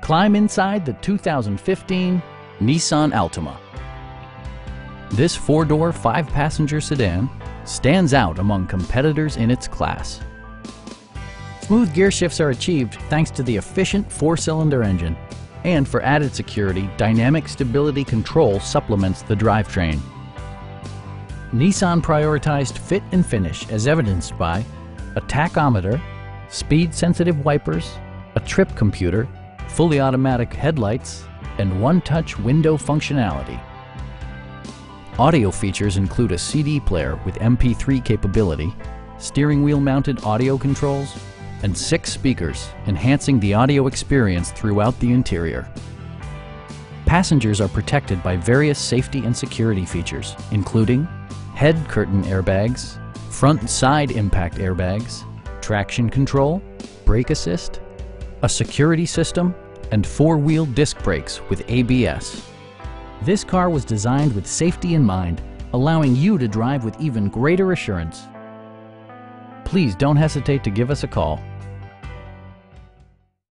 Climb inside the 2015 Nissan Altima. This four-door, five-passenger sedan stands out among competitors in its class. Smooth gear shifts are achieved thanks to the efficient four-cylinder engine. And for added security, dynamic stability control supplements the drivetrain. Nissan prioritized fit and finish as evidenced by a tachometer, speed-sensitive wipers, a trip computer, fully automatic headlights, and one-touch window functionality. Audio features include a CD player with MP3 capability, steering wheel mounted audio controls, and 6 speakers, enhancing the audio experience throughout the interior. Passengers are protected by various safety and security features, including head curtain airbags, front and side impact airbags, traction control, brake assist, a security system, and 4-wheel disc brakes with ABS. This car was designed with safety in mind, allowing you to drive with even greater assurance. Please don't hesitate to give us a call.